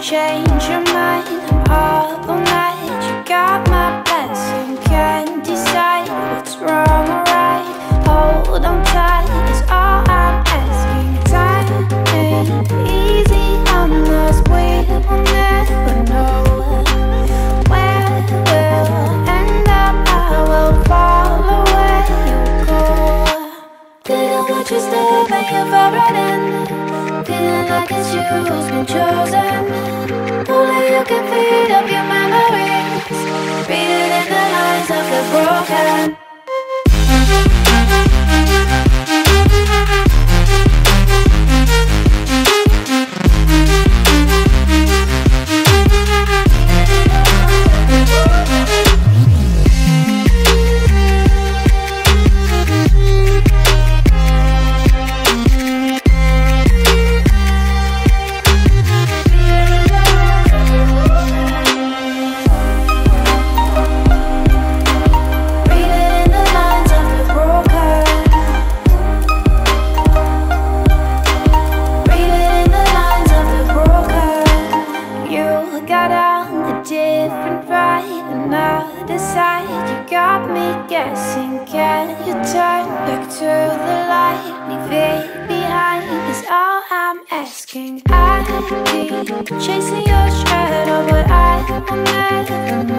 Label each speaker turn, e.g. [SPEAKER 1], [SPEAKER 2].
[SPEAKER 1] change your mind. I'm up all night, you got my blessing. Can't decide what's wrong or right. Hold on tight is all I'm asking. Time ain't easy on us, we will never know where we'll end up. I will follow where you go. Didn't want you step and you fell right in. Feeling like it's you's been chosen. Only you can feed up your memories. Read it in the lines of the broken. Guessing, can you turn back to the light? Leave it behind is all I'm asking. I keep chasing your shadow, but I will never know